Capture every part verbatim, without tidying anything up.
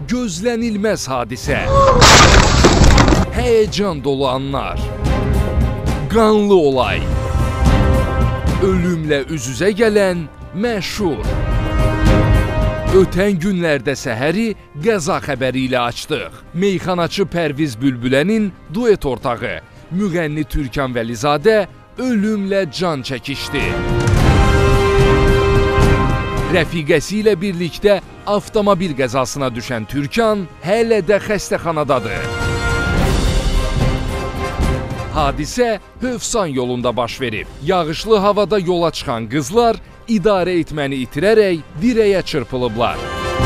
gözlənilməz hadisə, həyəcan dolu anlar, qanlı olay, ölümlə üz-üzə gələn məşhur. Ötən günlərdə səhəri qəza xəbəri ilə açdıq. Meyxanaçı Pərviz Bülbülənin duet ortağı, müğənni Türkan Vəlizadə ölümlə can çəkişdi. Rəfiqəsi ilə birlikdə avtomobil qəzasına düşən Türkan hələ də xəstəxanadadır. Hadisə Hövsan yolunda baş verib. Yağışlı havada yola çıxan qızlar idarə etməni itirərək dirəyə çırpılıblar.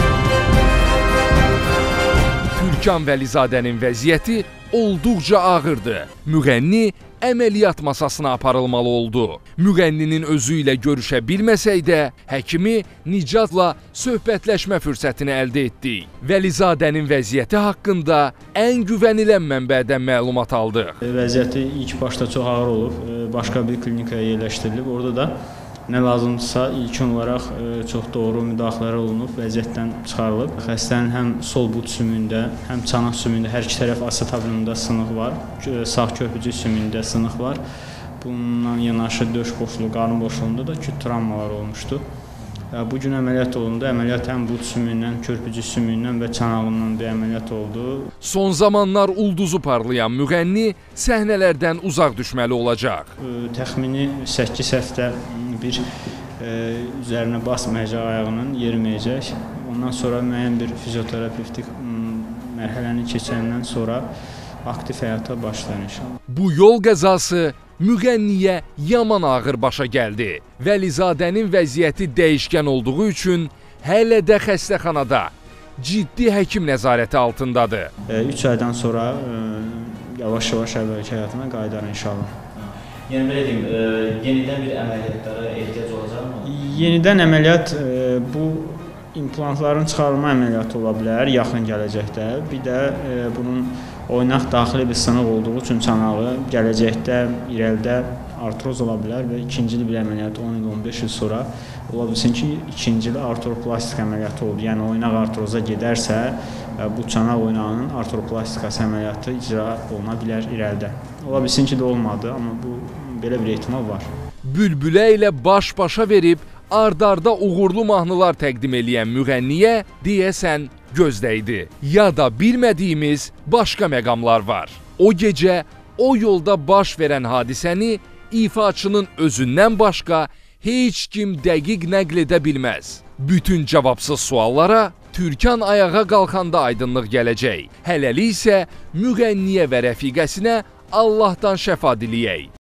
Türkan Vəlizadənin vəziyyəti olduqca ağırdı. Müğənni əməliyyat masasına aparılmalı oldu. Müğənninin özü ilə görüşə bilməsək də, həkimi Nicatla söhbətləşmə fürsətini əldə etdik. Vəlizadənin vəziyyəti haqqında ən güvənilən mənbədən məlumat aldıq. Vəziyyəti ilk başda çox ağır olub, başqa bir klinikaya yerləşdirilib. Orada da nə lazımdırsa ilkin olaraq çox doğru müdaxilələr olunub, vəziyyətdən çıxarılıb. Xəstənin həm sol bud sümüyündə, həm çanaq sümüyündə hər iki tərəf asetabulumda sınıq var, sağ körpücük sümüyündə sınıq var. Bununla yanaşı döş boşluğu, qarın boşluğunda da küt travmalar olmuşdu. Bu gün əməliyyat olundu. Əməliyyat həm bud sümüyündən, körpücük sümüyündən və çanağından bir əməliyyat oldu. Son zamanlar ulduzu parlayan müğənni səhnələrdən uzaq düşməli olacaq. Təxmini səkkiz həftə bir üzərinə basmayacaq ayağının, yeriməyəcək. Ondan sonra müəyyən bir fizioterapevtik mərhələni keçəndən sonra aktiv həyata başlayır inşallah. Bu yol qəzası müğənniyə yaman ağır başa gəldi. Vəlizadənin vəziyyəti dəyişkən olduğu üçün hələ də xəstəxanada ciddi həkim nəzarəti altındadır. üç aydan sonra yavaş-yavaş əvvəlki həyatına qayıdar inşallah. Yəni belə deyim, yenidən bir əməliyyatlara ehtiyac olacaqmı? Yenidən əməliyyat bu implantların çıxarılma əməliyyatı ola bilər yaxın gələcəkdə. Bir də bunun oynaq daxili bir sınıq olduğu üçün çanağı gələcəkdə, irəlidə artroz ola bilər və ikincili bir əməliyyat on il on beş il sonra ola bilsin ki, ikincili artroplastik əməliyyatı oldu. Yəni oynaq artroza gedərsə, bu çanaq oynağının artroplastikası əməliyyatı icra oluna bilər irəlidə. Ola bilsin ki, də olmadı, amma bu belə bir ehtimal var. Bülbülə ilə baş-başa verib ard-arda uğurlu mahnılar təqdim eləyən müğənniyə deyəsən gözdəydi. Ya da bilmədiyimiz başqa məqamlar var. O gecə, o yolda baş verən hadisəni ifaçının özündən başqa heç kim dəqiq nəql edə bilməz. Bütün cavabsız suallara Türkan ayağa qalxanda aydınlıq gələcək. Hələlik isə müğənniyə və rəfiqəsinə Allahdan şəfa diləyək.